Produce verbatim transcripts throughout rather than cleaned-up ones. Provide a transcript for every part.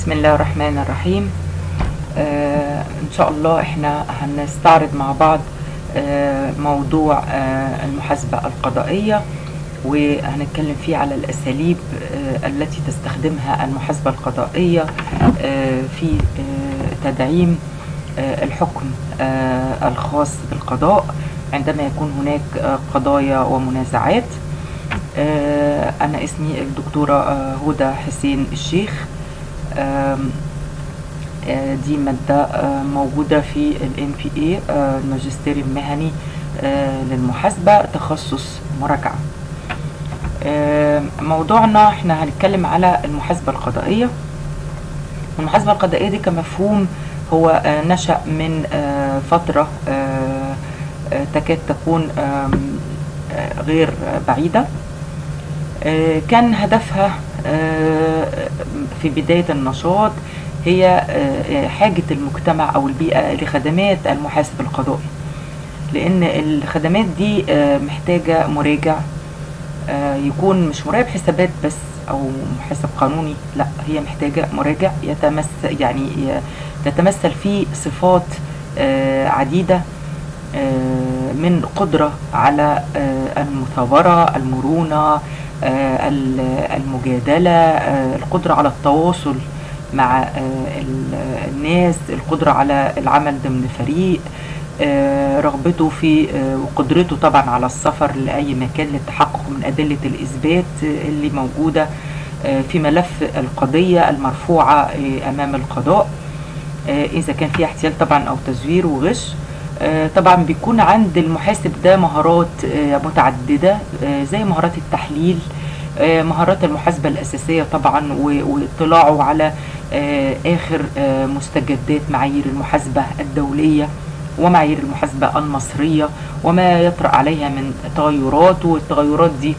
بسم الله الرحمن الرحيم. آه ان شاء الله احنا هنستعرض مع بعض آه موضوع آه المحاسبة القضائية، وهنتكلم فيه على الاساليب آه التي تستخدمها المحاسبة القضائية آه في آه تدعيم آه الحكم آه الخاص بالقضاء عندما يكون هناك آه قضايا ومنازعات. آه أنا اسمي الدكتورة آه هدى حسين الشيخ. آه آه دي مادة آه موجودة في ال إم بي إيه آه الماجستير المهني آه للمحاسبة، تخصص مراجعة. آه موضوعنا احنا هنتكلم على المحاسبة القضائية. المحاسبة القضائية دي كمفهوم هو آه نشأ من آه فترة آه آه تكاد تكون آه آه غير بعيدة. كان هدفها في بداية النشاط هي حاجة المجتمع أو البيئة لخدمات المحاسب القضائي، لأن الخدمات دي محتاجة مراجع يكون مش مراقب حسابات بس أو محاسب قانوني، لا، هي محتاجة مراجع يتمثل يعني تتمثل في صفات عديدة من قدرة على المثابرة، المرونة، آه المجادلة، آه القدرة على التواصل مع آه الناس، القدرة على العمل ضمن فريق، رغبته في وقدرته طبعا على السفر لأي مكان للتحقق من أدلة الإثبات اللي موجودة في ملف القضية المرفوعة أمام القضاء، إذا كان فيها احتيال طبعا أو تزوير وغش. طبعا بيكون عند المحاسب ده مهارات متعددة زي مهارات التحليل، مهارات المحاسبة الأساسية طبعا، واطلاعه على آخر مستجدات معايير المحاسبة الدولية ومعايير المحاسبة المصرية وما يطرأ عليها من تغيرات. والتغيرات دي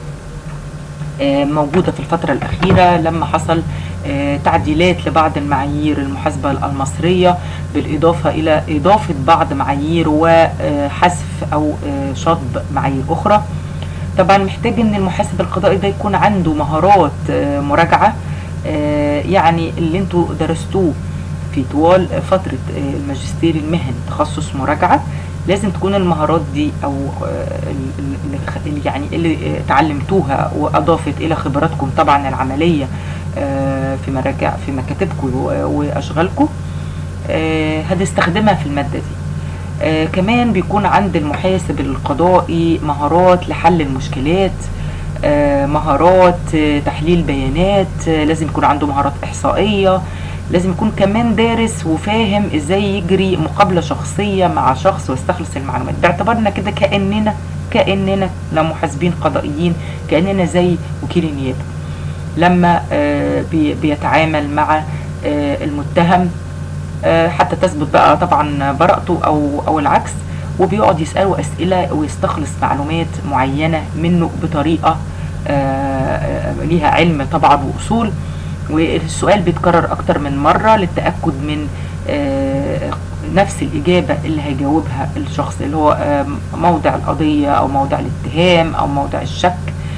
موجودة في الفترة الأخيرة لما حصل تعديلات لبعض المعايير المحاسبة المصرية بالإضافة إلى إضافة بعض معايير وحذف أو شطب معايير أخرى. طبعا محتاج أن المحاسب القضائي ده يكون عنده مهارات مراجعة، يعني اللي انتوا درستوه في طوال فترة الماجستير المهني تخصص مراجعة، لازم تكون المهارات دي او اللي يعني اللي تعلمتوها واضافت الى خبراتكم طبعا العملية في مراجع في مكاتبكم واشغالكم هتستخدمها في المادة دي. كمان بيكون عند المحاسب القضائي مهارات لحل المشكلات، مهارات تحليل بيانات، لازم يكون عنده مهارات احصائية، لازم يكون كمان دارس وفاهم ازاي يجري مقابلة شخصية مع شخص ويستخلص المعلومات، باعتبارنا كده كأننا كأننا لمحاسبين قضائيين كأننا زي وكيل النيابة لما بيتعامل مع المتهم حتى تثبت بقى طبعا براءته او او العكس، وبيقعد يسأله اسئلة ويستخلص معلومات معينة منه بطريقة ليها علم طبعا واصول، والسؤال بيتكرر اكتر من مرة للتأكد من نفس الإجابة اللي هيجاوبها الشخص اللي هو موضع القضية أو موضع الاتهام أو موضع الشك.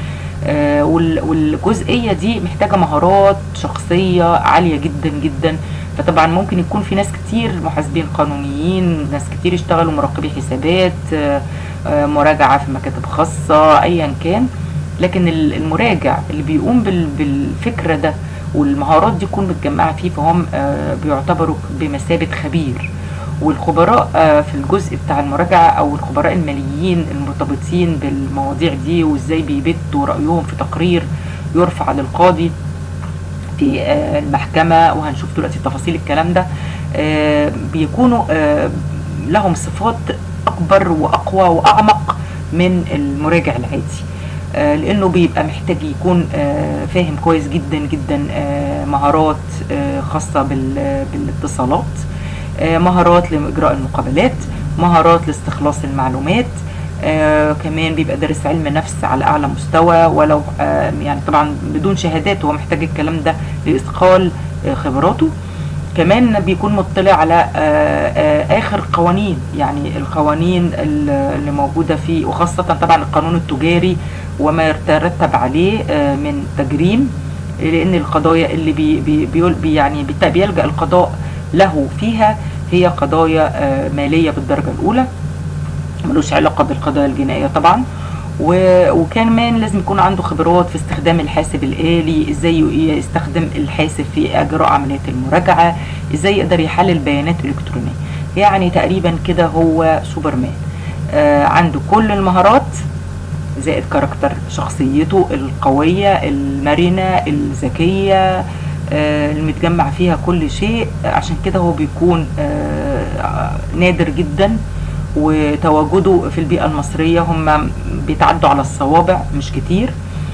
والجزئية دي محتاجة مهارات شخصية عالية جدا جدا. فطبعا ممكن يكون في ناس كتير محاسبين قانونيين، ناس كتير اشتغلوا مراقبي حسابات، مراجعة في مكاتب خاصة، أيا كان، لكن المراجع اللي بيقوم بالفكرة ده والمهارات دي تكون متجمعة فيه فهم بيعتبروا بمثابة خبير. والخبراء في الجزء بتاع المراجعة أو الخبراء الماليين المرتبطين بالمواضيع دي وإزاي بيبتوا رأيهم في تقرير يرفع للقاضي في المحكمة، وهنشوف دلوقتي تفاصيل الكلام ده، بيكونوا لهم صفات أكبر وأقوى وأعمق من المراجع العادي، لأنه بيبقى محتاج يكون فاهم كويس جدا جدا مهارات خاصة بالاتصالات، مهارات لإجراء المقابلات، مهارات لاستخلاص المعلومات، آه كمان بيبقى دارس علم نفس على أعلى مستوى، ولو آه يعني طبعا بدون شهادات، هو محتاج الكلام ده لإثقال آه خبراته. كمان بيكون مطلع على آه آه آخر قوانين، يعني القوانين اللي موجودة فيه، وخاصة طبعا القانون التجاري وما يترتب عليه آه من تجريم لان القضايا اللي بي بي بي يعني بيلجأ القضاء له فيها هي قضايا مالية بالدرجة الاولى، ملوش علاقة بالقضايا الجنائية طبعا. وكمان لازم يكون عنده خبرات في استخدام الحاسب الآلي، ازاي يستخدم الحاسب في اجراء عمليات المراجعة، ازاي يقدر يحلل بيانات الكترونية. يعني تقريبا كده هو سوبرمان، آه عنده كل المهارات زائد كاركتر شخصيته القوية المرنة الذكية، آه المتجمع فيها كل شيء. عشان كده هو بيكون آه نادر جدا، وتواجده في البيئة المصرية هم بيتعدوا على الصوابع مش كتير.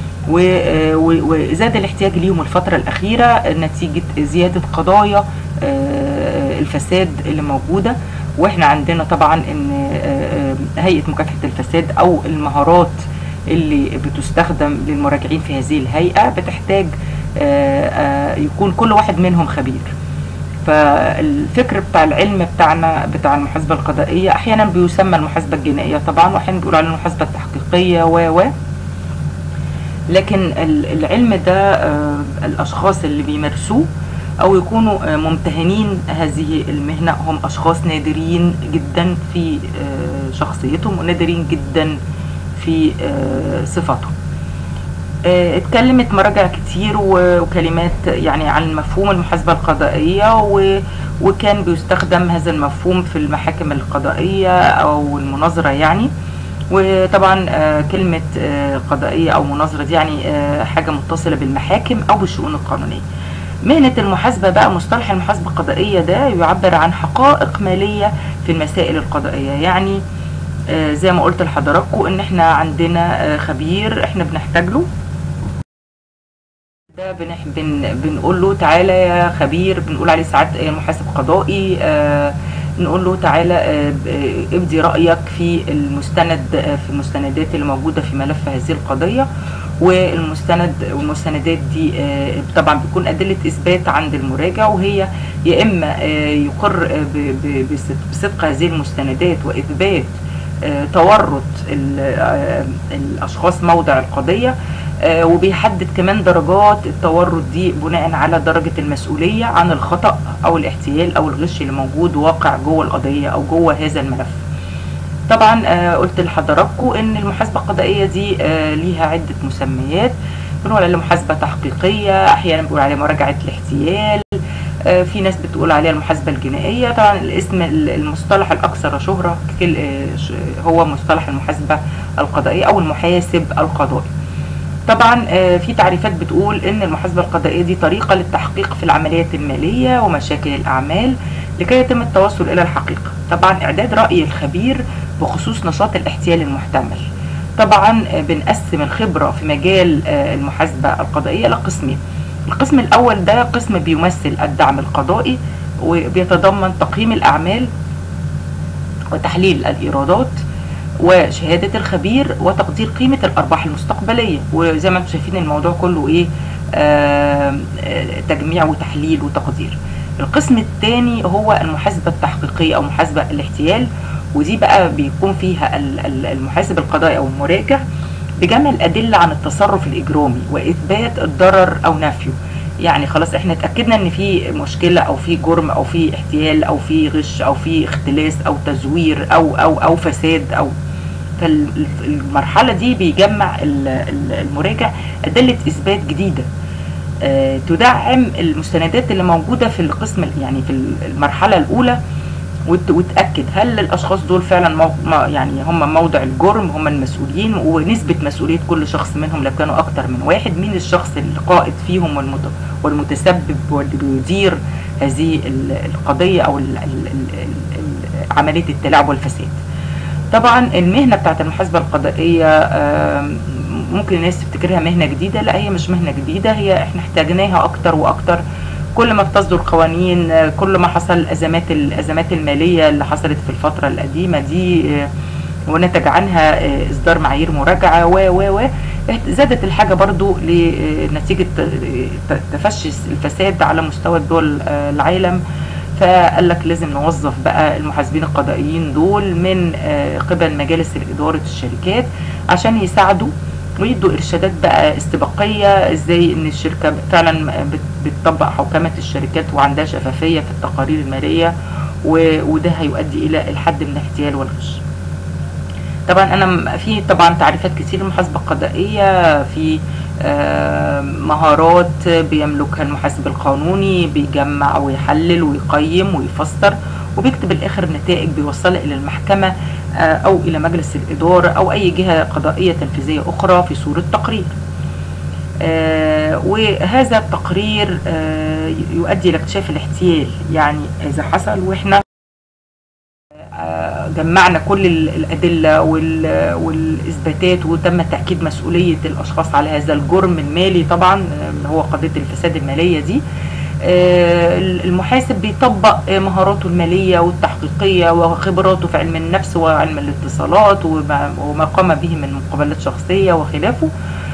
وزاد الاحتياج ليهم الفترة الأخيرة نتيجة زيادة قضايا الفساد اللي موجودة. واحنا عندنا طبعا ان هيئة مكافحة الفساد او المهارات اللي بتستخدم للمراجعين في هذه الهيئة بتحتاج يكون كل واحد منهم خبير. فالفكر بتاع العلم بتاعنا بتاع المحاسبة القضائية احيانا بيسمى المحاسبة الجنائية طبعا، واحيانا بيقولوا عليه المحاسبة التحقيقية و و لكن العلم ده الاشخاص اللي بيمارسوه او يكونوا ممتهنين هذه المهنة هم اشخاص نادرين جدا في شخصيتهم ونادرين جدا في صفاتهم. اتكلمت مراجع كتير وكلمات يعني عن مفهوم المحاسبة القضائية، وكان بيستخدم هذا المفهوم في المحاكم القضائية او المناظرة يعني. وطبعا كلمة قضائية او مناظرة دي يعني حاجة متصلة بالمحاكم او بالشؤون القانونية. مهنة المحاسبة بقى، مصطلح المحاسبة القضائية ده يعبر عن حقائق مالية في المسائل القضائية. يعني زي ما قلت لحضراتكم ان احنا عندنا خبير احنا بنحتاج له، ده بن بن بنقول له تعالى يا خبير، بنقول عليه ساعات محاسب قضائي، آه نقول له تعالى آه ابدي رأيك في المستند في المستندات اللي موجودة في ملف هذه القضية. والمستند والمستندات دي آه طبعا بيكون أدلة إثبات عند المراجع، وهي يا إما آه يقر آه بصدق هذه المستندات وإثبات آه تورط آه الأشخاص موضع القضية، آه وبيحدد كمان درجات التورط دي بناء على درجة المسؤولية عن الخطأ أو الاحتيال أو الغش اللي موجود واقع جوه القضية أو جوه هذا الملف. طبعا آه قلت لحضراتكم ان المحاسبة القضائية دي آه ليها عدة مسميات. بنقول عليها محاسبة تحقيقية، احيانا بنقول عليها مراجعة الاحتيال، آه في ناس بتقول عليها المحاسبة الجنائية. طبعا الاسم المصطلح الاكثر شهرة هو مصطلح المحاسبة القضائية او المحاسب القضائي. طبعا آه في تعريفات بتقول ان المحاسبة القضائية دي طريقة للتحقيق في العمليات المالية ومشاكل الاعمال لكي يتم التوصل الى الحقيقة. طبعا اعداد رأي الخبير بخصوص نشاط الاحتيال المحتمل. طبعا بنقسم الخبرة في مجال المحاسبة القضائية لقسمين. القسم الاول ده قسم بيمثل الدعم القضائي، وبيتضمن تقييم الاعمال وتحليل الايرادات وشهادة الخبير وتقدير قيمة الارباح المستقبلية. وزي ما انتم شايفين الموضوع كله ايه، آه تجميع وتحليل وتقدير. القسم الثاني هو المحاسبة التحقيقية او محاسبة الاحتيال، ودي بقى بيكون فيها المحاسب القضائي او المراجع بجمع الادلة عن التصرف الاجرامي واثبات الضرر او نفيه. يعني خلاص احنا اتأكدنا ان في مشكلة او في جرم او في احتيال او في غش او في اختلاس او تزوير او او او فساد او. فالمرحلة دي بيجمع المراجع ادلة اثبات جديدة أه تدعم المستندات اللي موجودة في القسم يعني في المرحلة الاولى، وتأكد هل الاشخاص دول فعلا مو يعني هم موضع الجرم، هم المسؤولين، ونسبة مسؤولية كل شخص منهم لو كانوا اكتر من واحد، مين الشخص القائد فيهم والمتسبب واللي بيدير هذه القضية او عملية التلاعب والفساد. طبعا المهنة بتاعت المحاسبة القضائية ممكن الناس تفتكرها مهنة جديدة، لا هي مش مهنة جديدة، هي احنا احتاجناها اكتر واكتر كل ما بتصدر قوانين، كل ما حصل الازمات الازمات المالية اللي حصلت في الفترة القديمة دي ونتج عنها اصدار معايير مراجعة و و و زادت الحاجة برضو لنتيجة تفشي الفساد على مستوى دول العالم. فقال لك لازم نوظف بقى المحاسبين القضائيين دول من قبل مجالس إدارة الشركات عشان يساعدوا ويدوا ارشادات بقى استباقيه ازاي ان الشركه فعلا بتطبق حوكمه الشركات وعندها شفافيه في التقارير الماليه، وده هيؤدي الى الحد من الاحتيال والغش. طبعا انا في طبعا تعريفات كتير للمحاسبه القضائيه، في مهارات بيملكها المحاسب القانوني، بيجمع ويحلل ويقيم ويفسر وبيكتب الاخر نتائج بيوصلها الى المحكمه او الى مجلس الاداره او اي جهه قضائيه تنفيذيه اخرى في صوره تقرير. وهذا التقرير يؤدي الى اكتشاف الاحتيال، يعني اذا حصل واحنا جمعنا كل الأدلة والإثباتات وتم تأكيد مسؤولية الأشخاص على هذا الجرم المالي، طبعا هو قضية الفساد المالية دي، المحاسب بيطبق مهاراته المالية والتحقيقية وخبراته في علم النفس وعلم الاتصالات وما قام به من مقابلات شخصية وخلافه،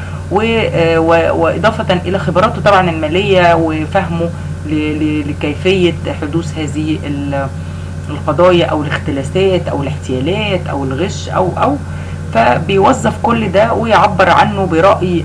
وإضافة إلى خبراته طبعا المالية وفهمه لكيفية حدوث هذه القضايا او الاختلاسات او الاحتيالات او الغش او او فبيوظف كل ده ويعبر عنه برأي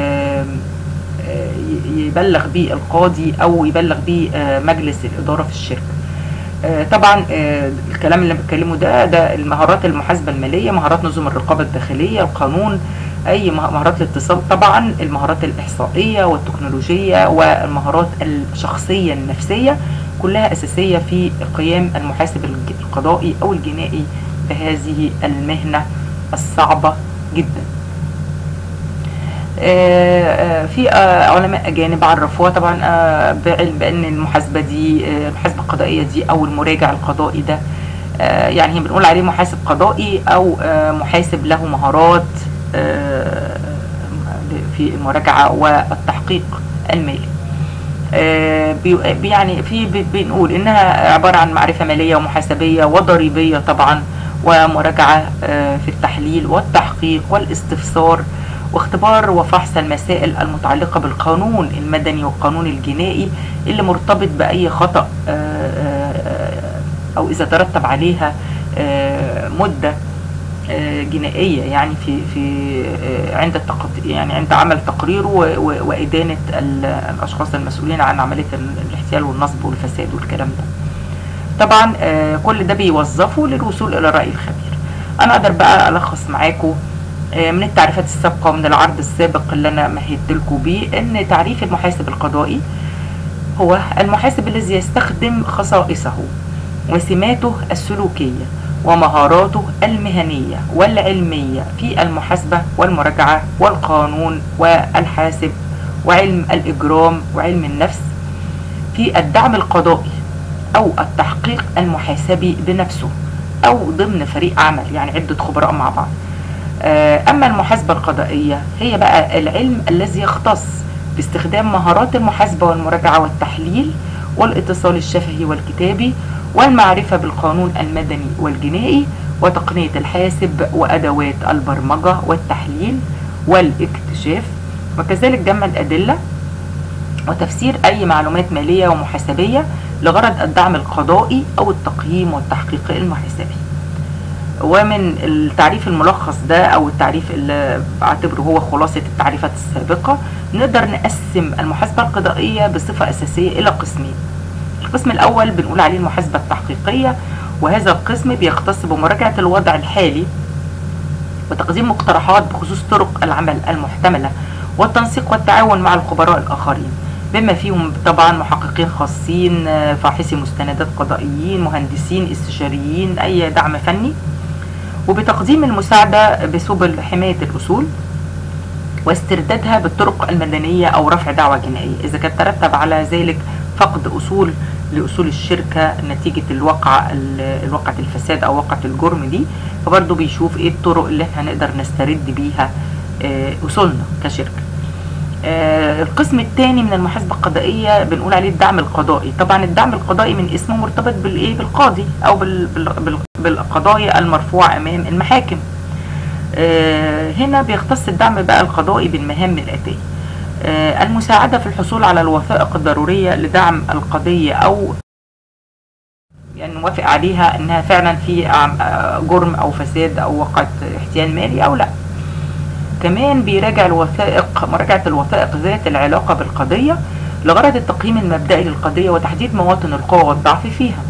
يبلغ بيه القاضي او يبلغ بيه مجلس الاداره في الشركه. طبعا الكلام اللي بتكلمه ده ده المهارات المحاسبه الماليه، مهارات نظم الرقابه الداخليه، القانون، اي مهارات الاتصال، طبعا المهارات الاحصائيه والتكنولوجيه والمهارات الشخصيه النفسيه كلها أساسية في قيام المحاسب القضائي أو الجنائي بهذه المهنة الصعبة جدا. في علماء أجانب عرفوها طبعا بعلم بأن المحاسبة دي المحاسبة القضائية دي أو المراجع القضائي ده يعني بنقول عليه محاسب قضائي أو محاسب له مهارات في المراجعة والتحقيق المالي. يعني في بنقول انها عباره عن معرفه ماليه ومحاسبيه وضريبيه طبعا، ومراجعه في التحليل والتحقيق والاستفسار واختبار وفحص المسائل المتعلقه بالقانون المدني والقانون الجنائي اللي مرتبط باي خطا او اذا ترتب عليها مده جنائيه، يعني في في عند يعني عند عمل تقرير وادانه الاشخاص المسؤولين عن عمليه الاحتيال والنصب والفساد والكلام ده. طبعا كل ده بيوظفه للوصول الى راي الخبير. انا اقدر بقى الخص معاكم من التعريفات السابقه ومن العرض السابق اللي انا مهدت لكم بيه ان تعريف المحاسب القضائي هو المحاسب الذي يستخدم خصائصه وسماته السلوكيه ومهاراته المهنية والعلمية في المحاسبة والمراجعة والقانون والحاسب وعلم الإجرام وعلم النفس في الدعم القضائي أو التحقيق المحاسبي بنفسه أو ضمن فريق عمل، يعني عدة خبراء مع بعض. أما المحاسبة القضائية هي بقى العلم الذي يختص باستخدام مهارات المحاسبة والمراجعة والتحليل والاتصال الشفهي والكتابي والمعرفة بالقانون المدني والجنائي وتقنية الحاسب وأدوات البرمجة والتحليل والاكتشاف، وكذلك جمع الأدلة وتفسير أي معلومات مالية ومحاسبية لغرض الدعم القضائي أو التقييم والتحقيق المحاسبي. ومن التعريف الملخص ده أو التعريف اللي بعتبره هو خلاصة التعريفات السابقة نقدر نقسم المحاسبة القضائية بصفة أساسية إلى قسمين. القسم الأول بنقول عليه المحاسبة التحقيقية، وهذا القسم بيختص بمراجعة الوضع الحالي وتقديم مقترحات بخصوص طرق العمل المحتملة والتنسيق والتعاون مع الخبراء الآخرين بما فيهم طبعا محققين خاصين، فاحصي مستندات قضائيين، مهندسين، استشاريين، أي دعم فني، وبتقديم المساعدة بسبل حماية الأصول واستردادها بالطرق المدنية أو رفع دعوى جنائية إذا كان ترتب على ذلك فقد أصول لأصول الشركة نتيجة الوقع الوقعة الفساد أو وقعة الجرم دي، فبرضه بيشوف إيه الطرق اللي احنا نقدر نسترد بيها أصولنا كشركة. القسم الثاني من المحاسبة القضائية بنقول عليه الدعم القضائي. طبعا الدعم القضائي من اسمه مرتبط بالإيه؟ بالقاضي أو بالقضايا المرفوعة أمام المحاكم. هنا بيختص الدعم بقى القضائي بالمهام الآتية: المساعدة في الحصول على الوثائق الضرورية لدعم القضية أو يعني نوافق عليها إنها فعلا في جرم أو فساد أو وقعة احتيال مالي أو لا. كمان بيراجع الوثائق، مراجعة الوثائق ذات العلاقة بالقضية لغرض التقييم المبدئي للقضية وتحديد مواطن القوة والضعف فيها.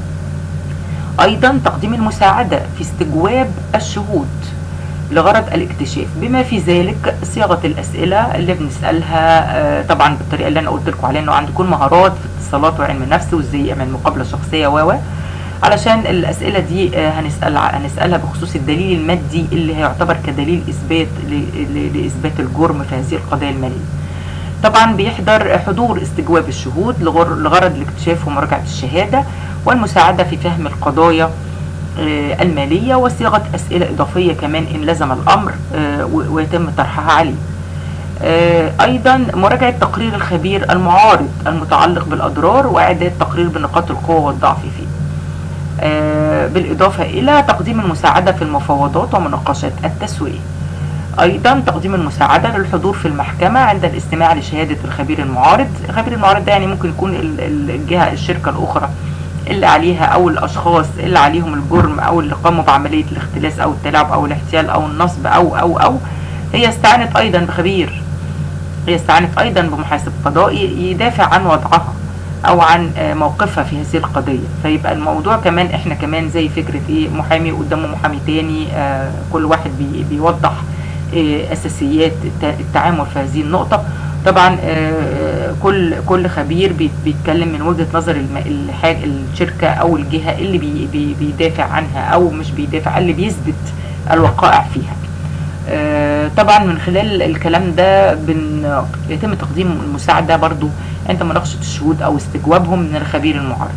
أيضا تقديم المساعدة في استجواب الشهود لغرض الاكتشاف، بما في ذلك صياغة الأسئلة اللي بنسألها طبعا بالطريقة اللي أنا قلت لكم عليها، إنه عنده يكون مهارات في اتصالات وعلم نفس وإزاي يعمل مقابلة شخصية و علشان الأسئلة دي هنسأل هنسألها بخصوص الدليل المادي اللي هيعتبر كدليل إثبات لإثبات الجرم في هذه القضايا المالية. طبعا بيحضر حضور استجواب الشهود لغرض الاكتشاف ومراجعة الشهادة والمساعدة في فهم القضايا المالية وصياغة أسئلة إضافية كمان إن لزم الأمر ويتم طرحها عليه. أيضا مراجعة تقرير الخبير المعارض المتعلق بالأضرار وإعداد تقرير بنقاط القوة والضعف فيه، بالإضافة إلى تقديم المساعدة في المفاوضات ومناقشات التسوية. أيضا تقديم المساعدة للحضور في المحكمة عند الاستماع لشهادة الخبير المعارض. الخبير المعارض ده يعني ممكن يكون الجهة الشركة الأخرى اللي عليها أو الأشخاص اللي عليهم الجرم أو اللي قاموا بعملية الاختلاس أو التلاعب أو الاحتيال أو النصب أو أو أو هي استعانت أيضا بخبير، هي استعانت أيضا بمحاسب قضائي يدافع عن وضعها أو عن موقفها في هذه القضية. فيبقى الموضوع كمان إحنا كمان زي فكرة إيه، محامي قدامه محامي تاني، آه كل واحد بي بيوضح آه أساسيات التعامل في هذه النقطة. طبعا آه كل كل خبير بيتكلم من وجهة نظر الحاجة الشركة أو الجهة اللي بي بي بيدافع عنها أو مش بيدافع، اللي بيثبت الوقائع فيها. آه طبعا من خلال الكلام ده بن يتم تقديم المساعدة برضو عند مناقشة الشهود أو استجوابهم من الخبير المعارض.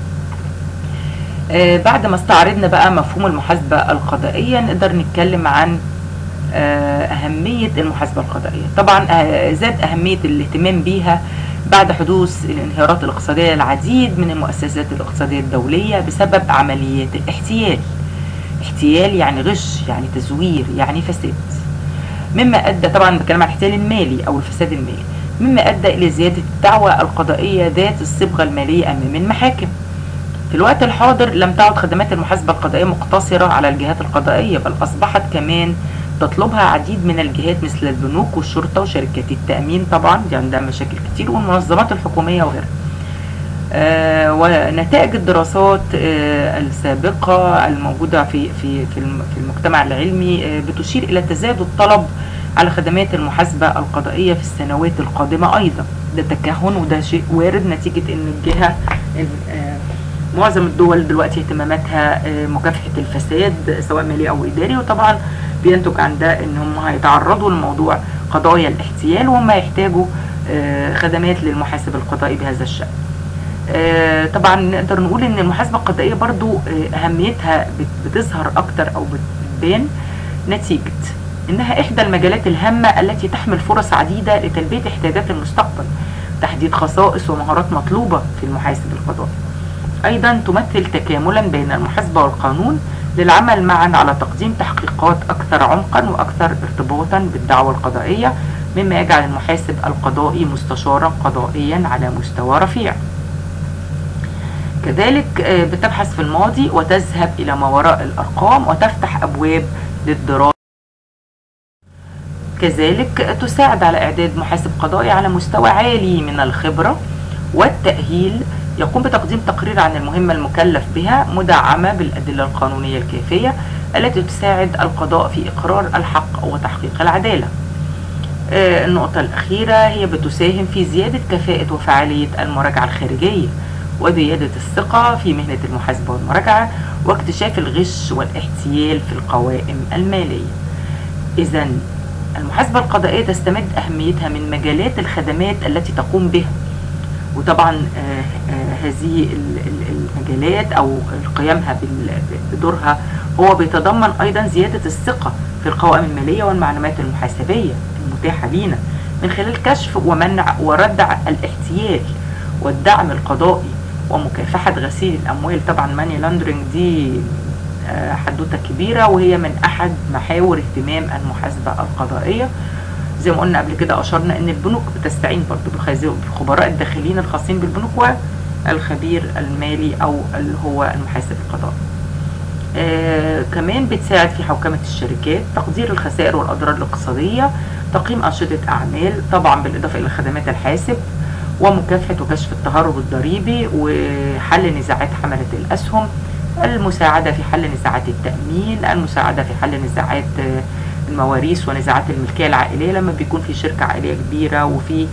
آه بعد ما استعرضنا بقى مفهوم المحاسبة القضائية نقدر نتكلم عن آه أهمية المحاسبة القضائية. طبعا آه زاد أهمية الاهتمام بيها بعد حدوث الانهيارات الاقتصادية العديد من المؤسسات الاقتصادية الدولية بسبب عمليات الاحتيال. احتيال يعني غش، يعني تزوير، يعني فساد، مما أدى، طبعا بتكلم عن الاحتيال المالي أو الفساد المالي، مما أدى إلى زيادة الدعوى القضائية ذات الصبغة المالية أمام المحاكم. في الوقت الحاضر لم تعد خدمات المحاسبة القضائية مقتصرة على الجهات القضائية، بل أصبحت كمان تطلبها عديد من الجهات مثل البنوك والشرطة وشركات التأمين، طبعا دي عندها مشاكل كتير، والمنظمات الحكومية وغيرها. آه ونتائج الدراسات آه السابقة الموجودة في في في المجتمع العلمي آه بتشير إلى تزايد الطلب على خدمات المحاسبة القضائية في السنوات القادمة أيضا. ده تكهن وده شيء وارد نتيجة إن الجهة آه معظم الدول دلوقتي اهتماماتها آه مكافحة الفساد سواء مالي أو إداري، وطبعا بينتج عن ده إن هم هيتعرضوا لموضوع قضايا الاحتيال وهم يحتاجوا آه خدمات للمحاسب القضائي بهذا الشأن. آه طبعا نقدر نقول ان المحاسبة القضائية برضو آه اهميتها بتظهر اكتر او بتبان نتيجة انها احدى المجالات الهامة التي تحمل فرص عديدة لتلبية احتياجات المستقبل، تحديد خصائص ومهارات مطلوبة في المحاسب القضائي. ايضا تمثل تكاملا بين المحاسبة والقانون للعمل معا على تقديم تحقيقات اكثر عمقا واكثر ارتباطا بالدعوة القضائية، مما يجعل المحاسب القضائي مستشارا قضائيا على مستوى رفيع. كذلك بتبحث في الماضي وتذهب إلى ما وراء الأرقام وتفتح أبواب للدراسة. كذلك تساعد على إعداد محاسب قضائي على مستوى عالي من الخبرة والتأهيل، يقوم بتقديم تقرير عن المهمة المكلف بها مدعمة بالأدلة القانونية الكافية التي تساعد القضاء في إقرار الحق وتحقيق العدالة. النقطة الأخيرة هي بتساهم في زيادة كفاءة وفعالية المراجعة الخارجية وزيادة الثقة في مهنة المحاسبة والمراجعة واكتشاف الغش والاحتيال في القوائم المالية. إذن المحاسبة القضائية تستمد أهميتها من مجالات الخدمات التي تقوم بها، وطبعا آه آه هذه المجالات أو قيامها بدورها هو بيتضمن أيضا زيادة الثقة في القوائم المالية والمعلومات المحاسبية المتاحة لنا من خلال كشف ومنع وردع الاحتيال والدعم القضائي ومكافحة غسيل الأموال. طبعا ماني لاندرينج دي حدوتة كبيرة وهي من أحد محاور اهتمام المحاسبة القضائية. زي ما قلنا قبل كده أشرنا أن البنوك بتستعين برضو بالخبراء الداخليين الخاصين بالبنوك والخبير المالي أو اللي هو المحاسب القضائي. آه كمان بتساعد في حوكمة الشركات، تقدير الخسائر والأضرار الاقتصادية، تقييم أنشطة أعمال، طبعا بالإضافة إلى خدمات الحاسب، ومكافحة وكشف التهرب الضريبي، وحل نزاعات حملة الأسهم، المساعدة في حل نزاعات التأمين، المساعدة في حل نزاعات المواريث ونزاعات الملكية العائلية لما بيكون في شركة عائلية كبيرة وفي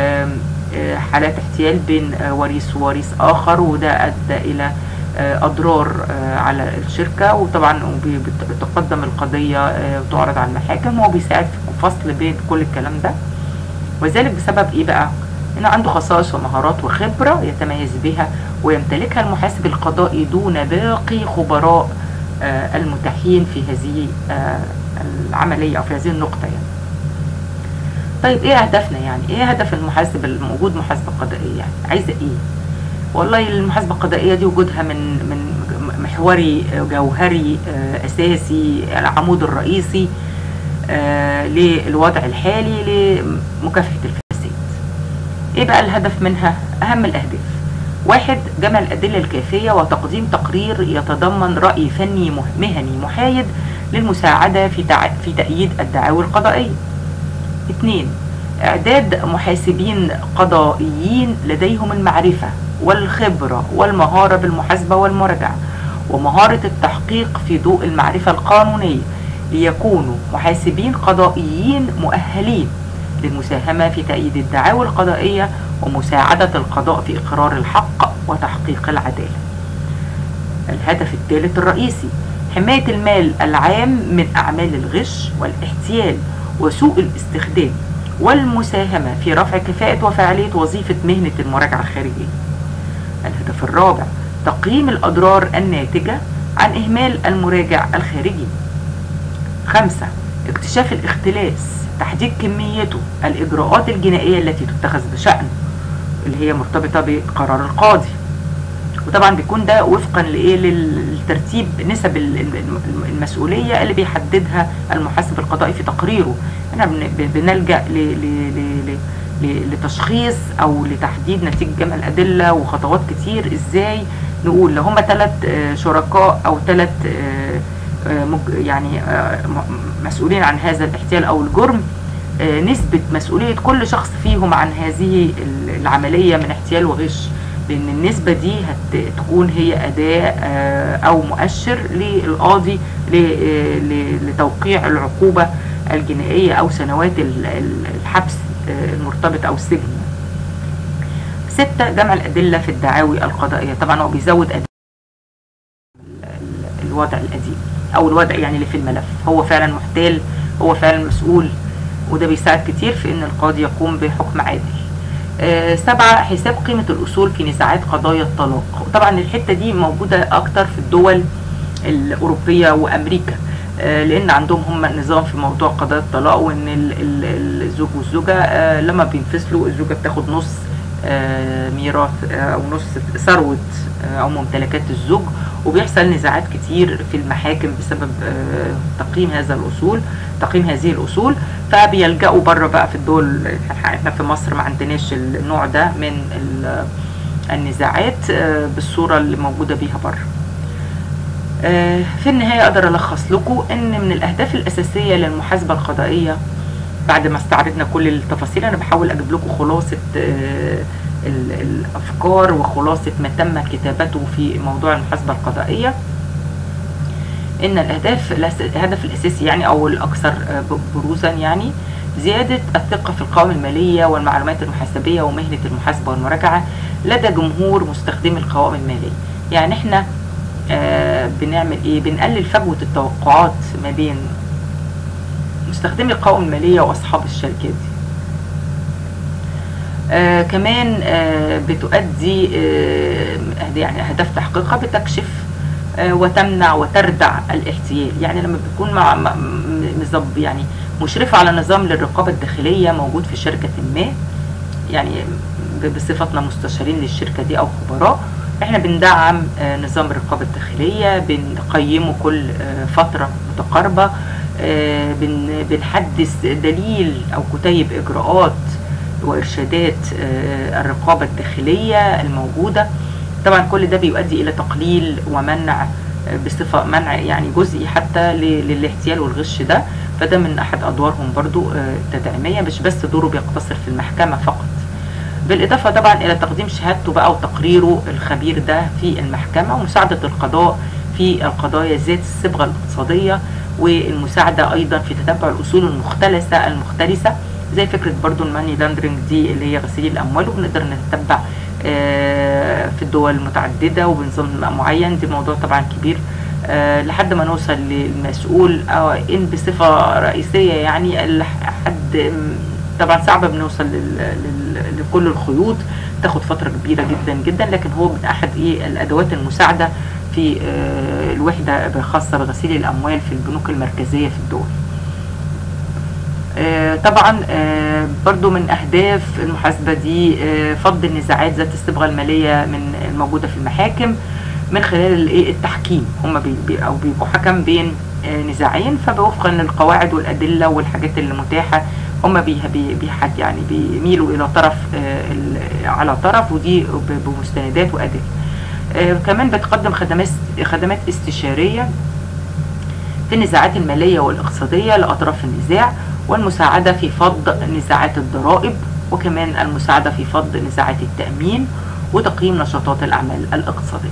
حالات احتيال بين وريث ووريث آخر، وده أدى إلى أضرار على الشركة، وطبعا بتقدم القضية وتعرض على المحاكم، وهو بيساعد في فصل بين كل الكلام ده. وذلك بسبب إيه بقى؟ إن عنده خصائص ومهارات وخبرة يتميز بها ويمتلكها المحاسب القضائي دون باقي خبراء المتاحين في هذه العملية أو في هذه النقطة يعني. طيب إيه أهدافنا يعني؟ إيه هدف المحاسب الموجود محاسبة قضائية يعني؟ عايزة إيه؟ والله المحاسبة القضائية دي وجودها من من محوري جوهري أساسي، العمود الرئيسي للوضع الحالي لمكافحة الفساد. إيه بقى الهدف منها؟ أهم الأهداف: واحد، جمع الأدلة الكافية وتقديم تقرير يتضمن رأي فني مهني محايد للمساعدة في في تأييد الدعاوى القضائية. اثنين، إعداد محاسبين قضائيين لديهم المعرفة والخبرة والمهارة بالمحاسبة والمراجعة ومهارة التحقيق في ضوء المعرفة القانونية، ليكونوا محاسبين قضائيين مؤهلين للمساهمة في تأييد الدعاوى القضائية ومساعدة القضاء في إقرار الحق وتحقيق العدالة. الهدف الثالث الرئيسي: حماية المال العام من أعمال الغش والاحتيال وسوء الاستخدام، والمساهمة في رفع كفاءة وفعالية وظيفة مهنة المراجعة الخارجية. الهدف الرابع: تقييم الأضرار الناتجة عن إهمال المراجع الخارجي. خمسة، اكتشاف الاختلاس، تحديد كميته، الإجراءات الجنائية التي تتخذ بشأنه اللي هي مرتبطة بقرار القاضي، وطبعا بيكون ده وفقا لإيه للترتيب نسب المسؤولية اللي بيحددها المحاسب القضائي في تقريره. احنا بنلجأ لتشخيص أو لتحديد نتيجة جمع الأدلة وخطوات كتير ازاي نقول لو هما ثلاث شركاء أو ثلاث يعني مسؤولين عن هذا الاحتيال أو الجرم، نسبة مسؤولية كل شخص فيهم عن هذه العملية من احتيال وغش، لأن النسبة دي هتكون هي أداة أو مؤشر للقاضي لتوقيع العقوبة الجنائية أو سنوات الحبس المرتبط أو السجن. ستة، جمع الأدلة في الدعاوي القضائية. طبعا هو بيزود أدلة الوضع القديم أو الوضع يعني اللي في الملف، هو فعلا محتال، هو فعلا مسؤول، وده بيساعد كتير في ان القاضي يقوم بحكم عادل. آه سبعة، حساب قيمة الأصول في نزاعات قضايا الطلاق. وطبعا الحتة دي موجودة أكتر في الدول الأوروبية وأمريكا، آه لأن عندهم هم نظام في موضوع قضايا الطلاق، وإن الزوج والزوجة آه لما بينفصلوا الزوجة بتاخد نص آه ميراث آه أو نص ثروة آه أو ممتلكات الزوج، وبيحصل نزاعات كتير في المحاكم بسبب آه تقييم هذا الأصول تقييم هذه الأصول. فبيلجأوا بره بقى في الدول، احنا في مصر ما عندناش النوع ده من النزاعات بالصورة اللي موجودة بيها بره. في النهاية أقدر ألخص لكم إن من الأهداف الأساسية للمحاسبة القضائية بعد ما استعرضنا كل التفاصيل، أنا بحاول أجيب لكم خلاصة الأفكار وخلاصة ما تم كتابته في موضوع المحاسبة القضائية. إن الأهداف الهدف الأساسي يعني أو الأكثر بروزا يعني زيادة الثقة في القوائم المالية والمعلومات المحاسبية ومهنة المحاسبة والمراجعة لدى جمهور مستخدمي القوائم المالية. يعني إحنا آه بنعمل إيه؟ بنقلل فجوة التوقعات ما بين مستخدمي القوائم المالية وأصحاب الشركات دي. آه كمان آه بتؤدي آه يعني أهداف تحقيقها بتكشف وتمنع وتردع الاحتيال. يعني لما بيكون مع مزب يعني مشرفة على نظام للرقابة الداخلية موجود في شركة ما، يعني بصفتنا مستشارين للشركة دي أو خبراء، احنا بندعم نظام الرقابة الداخلية، بنقيمه كل فترة متقاربة، بنحدث دليل أو كتيب إجراءات وإرشادات الرقابة الداخلية الموجودة. طبعا كل ده بيؤدي إلى تقليل ومنع بصفة منع يعني جزئي حتى للاحتيال والغش ده، فده من أحد أدوارهم برضو التدعيمية، مش بس دوره بيقتصر في المحكمة فقط. بالإضافة طبعا إلى تقديم شهادته بقى وتقريره الخبير ده في المحكمة، ومساعدة القضاء في القضايا ذات الصبغة الاقتصادية، والمساعدة أيضا في تتبع الأصول المختلسة المختلسة زي فكرة برضو الماني لاندرينج دي اللي هي غسيل الأموال، وبنقدر نتبع في الدول المتعددة وبنظام معين. دي موضوع طبعا كبير لحد ما نوصل للمسؤول أو إن بصفة رئيسية يعني لحد طبعا صعب بنوصل لكل الخيوط، تاخد فترة كبيرة جدا جدا، لكن هو من أحد إيه الأدوات المساعدة في الوحدة خاصة بغسيل الأموال في البنوك المركزية في الدول. طبعا برضو من أهداف المحاسبة دي فض النزاعات ذات الصبغة المالية من الموجودة في المحاكم من خلال التحكيم. هم بي أو بيبقوا حكم بين نزاعين، فبوفقا للقواعد والأدلة والحاجات اللي متاحة هم بي بيحك يعني بيميلوا إلى طرف على طرف، ودي بمستندات وأدلة. كمان بتقدم خدمات خدمات استشارية في النزاعات المالية والاقتصادية لأطراف النزاع، والمساعدة في فض نزاعات الضرائب، وكمان المساعدة في فض نزاعات التأمين، وتقييم نشاطات الأعمال الاقتصادية.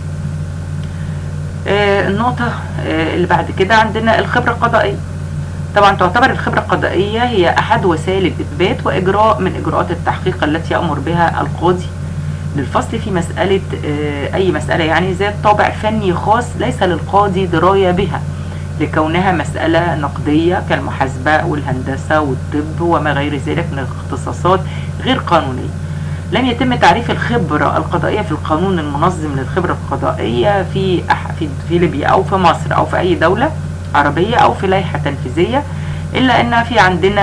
آه النقطة آه اللي بعد كده عندنا الخبرة القضائية. طبعا تعتبر الخبرة القضائية هي أحد وسائل الإثبات وإجراء من إجراءات التحقيق التي يأمر بها القاضي للفصل في مسألة آه أي مسألة يعني ذات طابع فني خاص ليس للقاضي دراية بها، لكونها مسألة نقدية كالمحاسبة والهندسة والطب وما غير ذلك من الاختصاصات غير قانونية. لم يتم تعريف الخبرة القضائية في القانون المنظم للخبرة القضائية في في في ليبيا أو في مصر أو في أي دولة عربية أو في لائحة تنفيذية، إلا أن في عندنا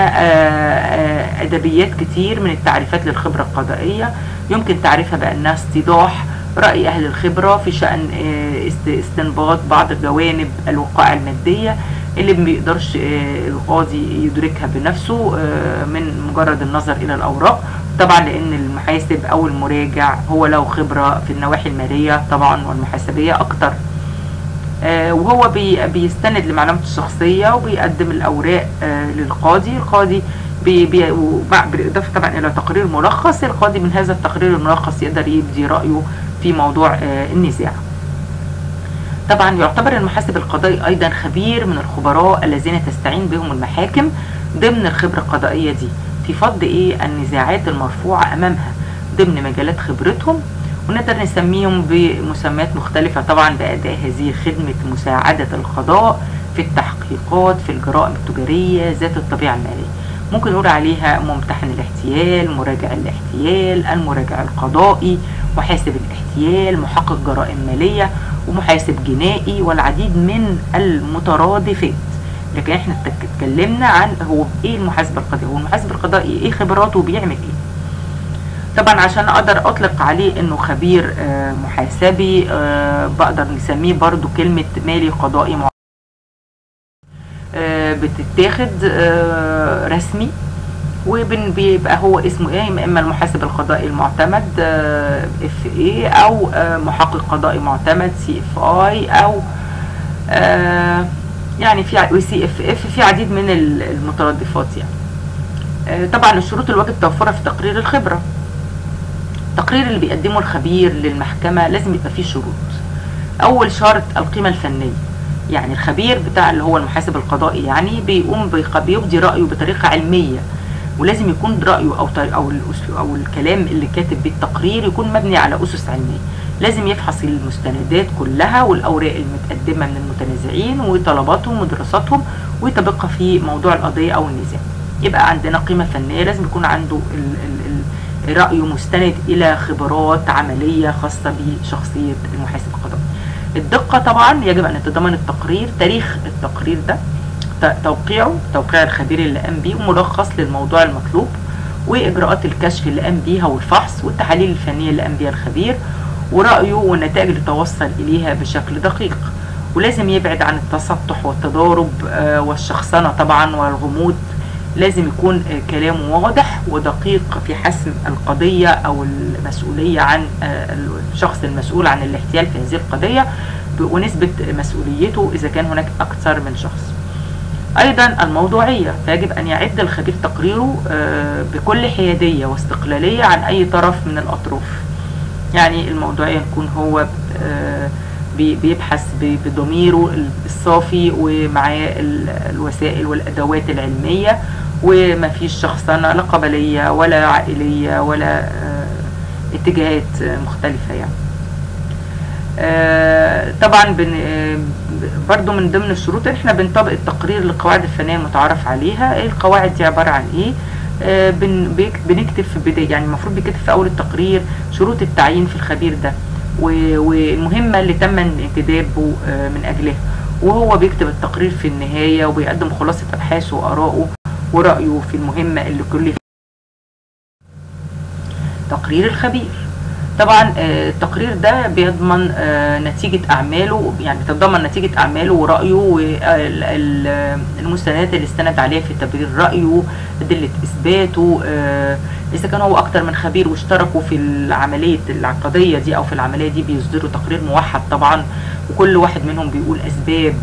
أدبيات كتير من التعريفات للخبرة القضائية يمكن تعريفها بأنها استيضاح رأي أهل الخبرة في شأن استنباط بعض جوانب الوقائع المادية اللي ما بيقدرش القاضي يدركها بنفسه من مجرد النظر إلى الأوراق، طبعا لأن المحاسب أو المراجع هو له خبرة في النواحي المالية طبعا والمحاسبية أكتر، وهو بيستند لمعلوماته الشخصية وبيقدم الأوراق للقاضي. القاضي بالإضافة طبعا إلى تقرير ملخص، القاضي من هذا التقرير الملخص يقدر يبدي رأيه في موضوع النزاع. طبعا يعتبر المحاسب القضائي أيضا خبير من الخبراء الذين تستعين بهم المحاكم ضمن الخبرة القضائية دي في فض إيه النزاعات المرفوعة أمامها ضمن مجالات خبرتهم، ونقدر نسميهم بمسميات مختلفة طبعا بأداء هذه خدمة مساعدة القضاء في التحقيقات في الجرائم التجارية ذات الطبيعة المالية. ممكن نقول عليها ممتحن الاحتيال، مراجع الاحتيال، المراجع القضائي، محاسب الاحتيال، محقق جرائم مالية، ومحاسب جنائي، والعديد من المترادفات. لكن احنا اتكلمنا عن هو ايه المحاسب القضائي، هو المحاسب القضائي ايه خبراته وبيعمل ايه. طبعا عشان اقدر اطلق عليه انه خبير محاسبي بقدر نسميه برضو كلمة مالي قضائي بتتاخد رسمي، وبيبقى هو اسمه ايه، اما المحاسب القضائي المعتمد اف اي او محقق قضائي معتمد سي اف اي او يعني في سي اف اف، في عديد من المترادفات يعني. طبعا الشروط الواجب توفرها في تقرير الخبرة. التقرير اللي بيقدمه الخبير للمحكمة لازم يبقى فيه شروط. اول شرط القيمة الفنية، يعني الخبير بتاع اللي هو المحاسب القضائي يعني بيقوم بيبدي رأيه بطريقة علمية، ولازم يكون رأيه أو أو أو الكلام اللي كاتب بيه التقرير يكون مبني على أسس علمية. لازم يفحص المستندات كلها والأوراق المتقدمة من المتنازعين وطلباتهم ودراساتهم ويطبقها في موضوع القضية أو النزاع. يبقى عندنا قيمة فنية، لازم يكون عنده ال ال ال رأيه مستند إلى خبرات عملية خاصة بشخصية المحاسب القضائي. الدقة طبعا يجب أن يتضمن التقرير تاريخ التقرير ده، توقيعه توقيع الخبير اللي قام بيه، وملخص للموضوع المطلوب، واجراءات الكشف اللي قام بيها والفحص، والتحاليل الفنيه اللي قام بيها الخبير، ورايه والنتائج اللي توصل اليها بشكل دقيق. ولازم يبعد عن التسطح والتضارب والشخصنه طبعا والغموض. لازم يكون كلامه واضح ودقيق في حسم القضيه او المسؤوليه عن الشخص المسؤول عن الاحتيال في هذه القضيه، ونسبة مسؤوليته إذا كان هناك أكثر من شخص. أيضا الموضوعية، فيجب أن يعد الخبير تقريره بكل حيادية واستقلالية عن أي طرف من الأطراف. يعني الموضوعية يكون هو بيبحث بضميره الصافي ومعاه الوسائل والأدوات العلمية، وما فيش شخصنة لا قبلية ولا عائلية ولا اتجاهات مختلفة يعني. طبعا برضو من ضمن الشروط احنا بنطبق التقرير للقواعد الفنية المتعارف عليها. القواعد دي عبارة عن ايه؟ بنكتب في البداية، يعني المفروض بيكتب في اول التقرير شروط التعيين في الخبير ده والمهمة اللي تم انتدابه من اجلها، وهو بيكتب التقرير في النهاية وبيقدم خلاصة ابحاثه وارائه ورأيه في المهمة اللي كلف. تقرير الخبير، طبعا التقرير ده بيضمن نتيجة أعماله، يعني بتضمن نتيجة أعماله ورأيه والمستندات اللي استند عليها في تبرير رأيه، أدلة إثباته، إذا كان هو أكتر من خبير واشتركوا في العملية العقدية دي أو في العملية دي بيصدروا تقرير موحد طبعا، وكل واحد منهم بيقول أسباب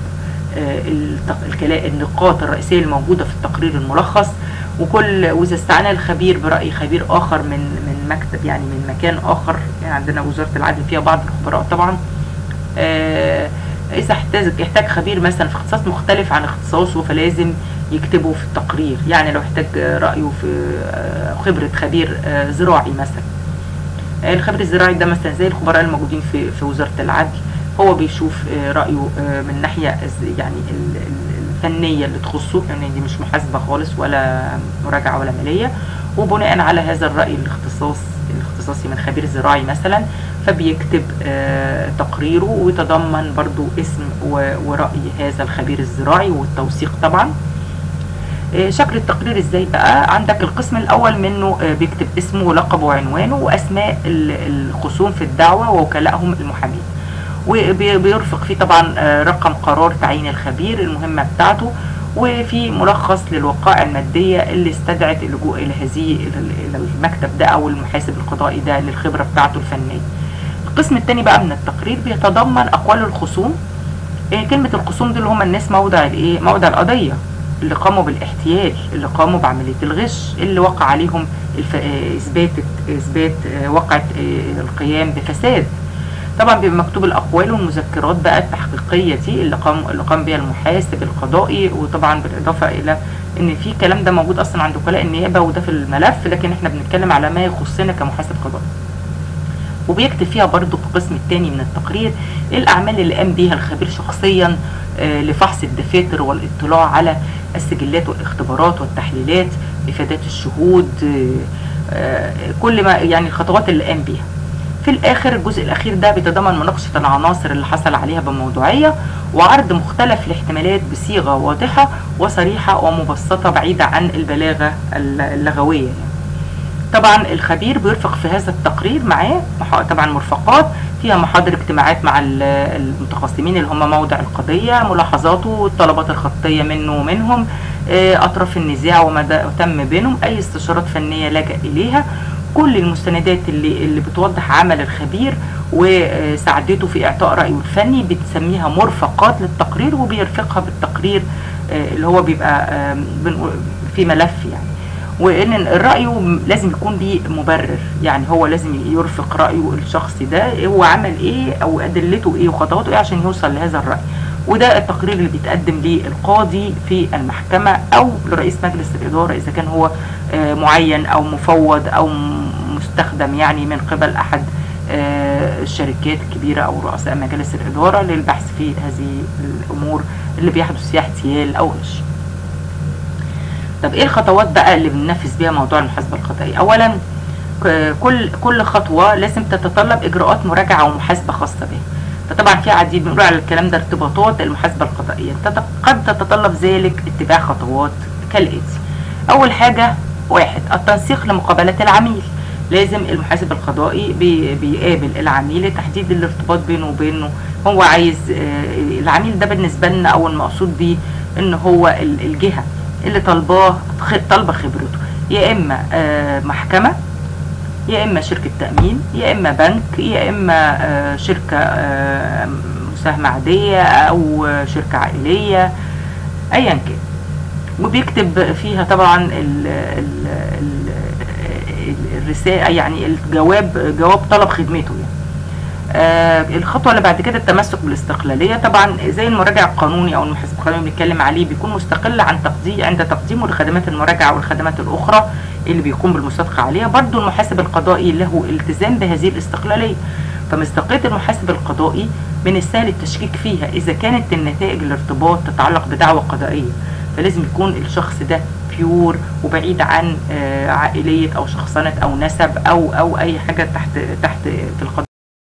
النقاط الرئيسية الموجودة في التقرير الملخص. وكل وإذا استعان الخبير برأي خبير آخر من من مكتب، يعني من مكان آخر، يعني عندنا وزارة العدل فيها بعض الخبراء طبعا، آه إذا احتاج يحتاج خبير مثلا في اختصاص مختلف عن اختصاصه فلازم يكتبه في التقرير. يعني لو احتاج رأيه في خبرة خبير زراعي مثلا، الخبير الزراعي ده مثلا زي الخبراء الموجودين في في وزارة العدل، هو بيشوف رأيه من ناحية يعني الفنية اللي تخصه، يعني دي مش محاسبة خالص ولا مراجعة ولا مالية، وبناء على هذا الرأي الاختصاص الاختصاصي من خبير زراعي مثلا فبيكتب تقريره ويتضمن برضو اسم ورأي هذا الخبير الزراعي والتوثيق طبعا. شكل التقرير ازاي بقى؟ عندك القسم الاول منه بيكتب اسمه ولقبه وعنوانه واسماء الخصوم في الدعوة ووكلائهم المحامين، وبيرفق فيه طبعا رقم قرار تعيين الخبير، المهمة بتاعته، وفي ملخص للوقائع المادية اللي استدعت اللجوء الى هذه الى المكتب ده او المحاسب القضائي ده للخبرة بتاعته الفنية. القسم الثاني بقى من التقرير بيتضمن اقوال الخصوم. كلمة الخصوم دول هم الناس موضع الايه؟ موضع القضية، اللي قاموا بالاحتيال، اللي قاموا بعملية الغش، اللي وقع عليهم اثبات اثبات وقعة القيام بفساد. طبعا بيبقى مكتوب الاقوال والمذكرات بقى التحقيقيه دي اللي قام اللي قام بها المحاسب القضائي، وطبعا بالاضافه الى ان في كلام ده موجود اصلا عند وكلاء النيابه وده في الملف، لكن احنا بنتكلم على ما يخصنا كمحاسب قضائي. وبيكتب فيها برضو في القسم الثاني من التقرير الاعمال اللي قام بيها الخبير شخصيا لفحص الدفاتر والاطلاع على السجلات والاختبارات والتحليلات، افادات الشهود، كل ما يعني الخطوات اللي قام بيها. في الاخر الجزء الاخير ده بيتضمن مناقشه العناصر اللي حصل عليها بموضوعيه وعرض مختلف الاحتمالات بصيغه واضحه وصريحه ومبسطه بعيده عن البلاغه اللغويه. يعني طبعا الخبير بيرفق في هذا التقرير معاه طبعا مرفقات فيها محاضر اجتماعات مع المتخاصمين اللي هم موضع القضيه، ملاحظاته والطلبات الخطيه منه ومنهم، اطراف النزاع وما تم بينهم، اي استشارات فنيه لجأ اليها، كل المستندات اللي اللي بتوضح عمل الخبير وساعدته في اعطاء رايه الفني بتسميها مرفقات للتقرير، وبيرفقها بالتقرير اللي هو بيبقى في ملف يعني. وان الراي لازم يكون ليه مبرر، يعني هو لازم يرفق رايه الشخصي ده هو عمل ايه او ادلته ايه وخطواته ايه عشان يوصل لهذا الراي. وده التقرير اللي بيتقدم للقاضي في المحكمة أو لرئيس مجلس الإدارة إذا كان هو معين أو مفوض أو مستخدم يعني من قبل أحد الشركات الكبيرة أو رؤساء مجالس الإدارة للبحث في هذه الأمور اللي بيحدث فيها احتيال أو غش. طب إيه الخطوات بقى اللي بننفذ بيها موضوع المحاسبة القضائية؟ أولا كل كل خطوة لازم تتطلب إجراءات مراجعة ومحاسبة خاصة بها. فطبعا في عديد بنقول على الكلام ده ارتباطات المحاسبه القضائيه، قد تتطلب ذلك اتباع خطوات كالاتي. اول حاجه واحد التنسيق لمقابلات العميل، لازم المحاسب القضائي بي بيقابل العميل لتحديد الارتباط بينه وبينه، هو عايز العميل ده بالنسبه لنا او المقصود بيه ان هو الجهه اللي طالباه طالبه خبرته، يا اما محكمه يا اما شركة تأمين يا اما بنك يا اما شركة مساهمة عادية او شركة عائلية ايا كان، وبيكتب فيها طبعا ال ال ال الرسالة، يعني الجواب، جواب طلب خدمته يعني. آه الخطوة اللي بعد كده التمسك بالاستقلالية. طبعا زي المراجع القانوني او المحاسب القانوني بنتكلم عليه، بيكون مستقل عن تقديم عند تقديمه لخدمات المراجعة والخدمات الاخرى اللي بيقوم بالمصادقة عليها. برضو المحاسب القضائي له التزام بهذه الاستقلالية، فمصداقية المحاسب القضائي من السهل التشكيك فيها اذا كانت النتائج الارتباط تتعلق بدعوى قضائية، فلازم يكون الشخص ده بيور وبعيد عن آه عائلية او شخصنة او نسب او او اي حاجة تحت تحت في القضاء.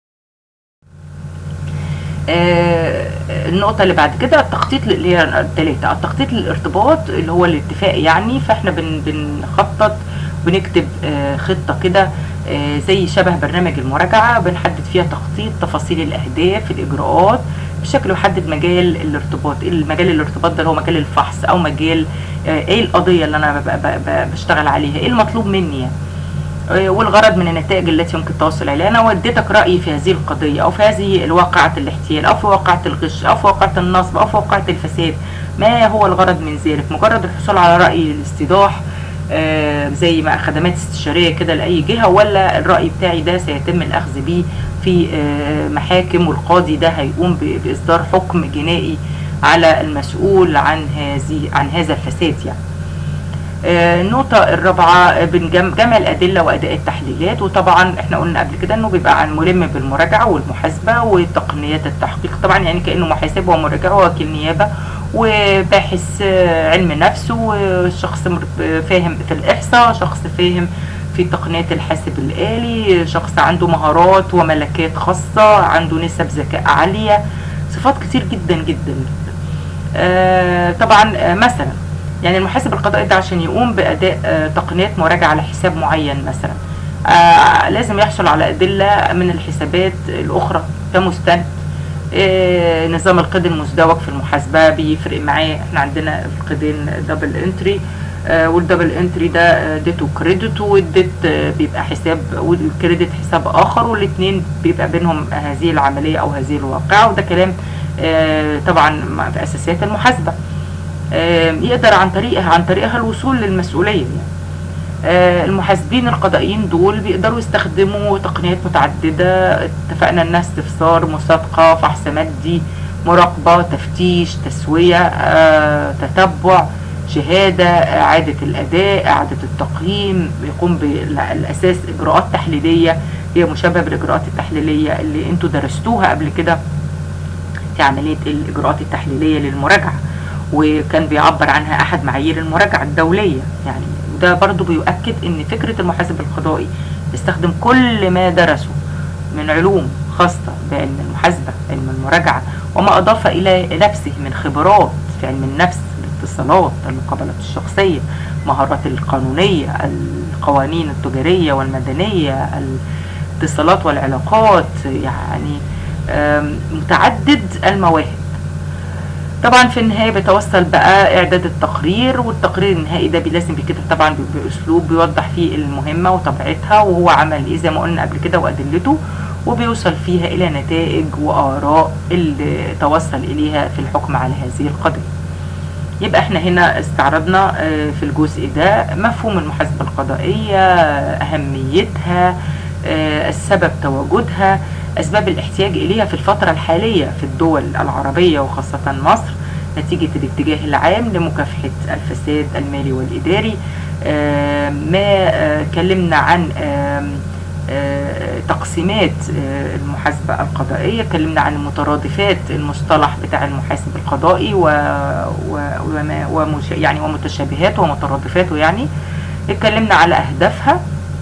آه النقطة اللي بعد كده التخطيط، اللي هي الثلاثة، التخطيط للارتباط اللي هو الاتفاق يعني. فاحنا بن بنخطط بنكتب آه خطة كده آه زي شبه برنامج المراجعة، بنحدد فيها تخطيط تفاصيل الأهداف الإجراءات بشكل يحدد مجال الارتباط. المجال الارتباط ده اللي هو مجال الفحص أو مجال آه ايه القضية اللي أنا بشتغل عليها، ايه المطلوب مني يعني، والغرض من النتائج التي يمكن التوصل اليها. انا وديتك رايي في هذه القضيه او في هذه الواقعه الاحتيال او في واقعه الغش او في واقعه النصب او في واقعه الفساد، ما هو الغرض من ذلك؟ مجرد الحصول على راي الاستيضاح آه زي ما خدمات استشاريه كده لاي جهه، ولا الراي بتاعي ده سيتم الاخذ به في آه محاكم، والقاضي ده هيقوم باصدار حكم جنائي على المسؤول عن هذه عن هذا الفساد يعني. النقطة الرابعة جمع الأدلة وأداء التحليلات. وطبعا احنا قلنا قبل كده انه بيبقى عن ملم بالمراجعة والمحاسبة وتقنيات التحقيق، طبعا يعني كأنه محاسب ومراجع ووكيل نيابة وباحث علم نفس، وشخص فاهم في الإحصاء، شخص فاهم في تقنيات الحاسب الآلي، شخص عنده مهارات وملكات خاصة، عنده نسب ذكاء عالية، صفات كتير جدا جدا جدا. آه طبعا آه مثلا يعني المحاسب القضائي ده عشان يقوم بأداء آه تقنيات مراجعة على حساب معين مثلا آه لازم يحصل على أدلة من الحسابات الأخرى كمستند. آه نظام القيد المزدوج في المحاسبة بيفرق معاه، احنا عندنا القيدين دبل انتري آه والدبل انتري ده ديت وكريدت، والديت آه بيبقى حساب والكريدت حساب آخر، والاثنين بيبقى بينهم هذه العملية أو هذه الواقعة، وده كلام آه طبعا في أساسيات المحاسبة. يقدر عن طريقها عن طريقها الوصول للمسؤولية يعني. المحاسبين القضائيين دول بيقدروا يستخدموا تقنيات متعددة، اتفقنا انها استفسار، مصادقة، فحص مادي، مراقبة، تفتيش، تسوية، تتبع، شهادة، إعادة الأداء، إعادة التقييم، بيقوم بالأساس إجراءات تحليلية هي مشابهة بالإجراءات التحليلية اللي انتوا درستوها قبل كده في عملية الإجراءات التحليلية للمراجعة، وكان بيعبر عنها احد معايير المراجعة الدولية يعني. وده برضو بيؤكد ان فكرة المحاسب القضائي يستخدم كل ما درسه من علوم خاصة بعلم المحاسبة، علم المراجعة، وما اضاف الى نفسه من خبرات في علم النفس، الاتصالات، المقابلات الشخصية، مهارات القانونية، القوانين التجارية والمدنية، الاتصالات والعلاقات، يعني متعدد المواهب. طبعا في النهاية بيتوصل بقى اعداد التقرير، والتقرير النهائي ده لازم بيتكتب طبعا باسلوب بيوضح فيه المهمة وطبيعتها وهو عمل ايه زي ما قلنا قبل كده وادلته، وبيوصل فيها الى نتائج واراء اللي توصل اليها في الحكم على هذه القضية. يبقى احنا هنا استعرضنا في الجزء ده مفهوم المحاسبة القضائية، اهميتها، السبب تواجدها، أسباب الاحتياج إليها في الفترة الحالية في الدول العربية وخاصة مصر نتيجة الاتجاه العام لمكافحة الفساد المالي والإداري. آه ما آه كلمنا عن آه آه تقسيمات آه المحاسبة القضائية، كلمنا عن مترادفات المصطلح بتاع المحاسب القضائي و وما ومش يعني ومتشابهاته ومترادفاته يعني. اتكلمنا على أهدافها،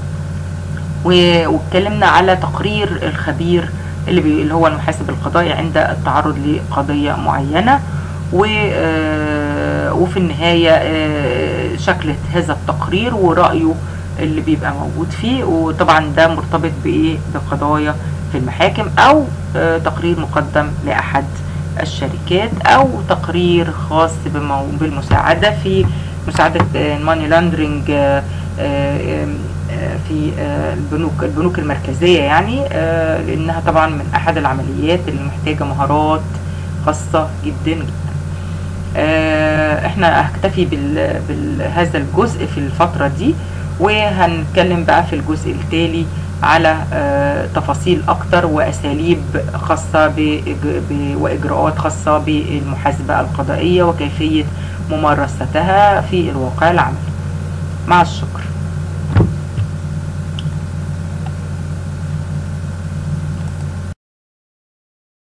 واتكلمنا على تقرير الخبير اللي, بي اللي هو المحاسب القضائي عند التعرض لقضية معينة، وفي النهاية شكل هذا التقرير ورأيه اللي بيبقى موجود فيه، وطبعا ده مرتبط بإيه؟ بقضايا في المحاكم، أو تقرير مقدم لأحد الشركات، أو تقرير خاص بالمساعدة في مساعدة الماني لاندرينج في البنوك البنوك المركزية يعني، لأنها طبعا من أحد العمليات اللي محتاجة مهارات خاصة جدا جدا. احنا هكتفي بهذا الجزء في الفترة دي، وهنتكلم بقى في الجزء التالي على تفاصيل اكتر واساليب خاصة واجراءات خاصة بالمحاسبة القضائية وكيفية ممارستها في الواقع العملي. مع الشكر.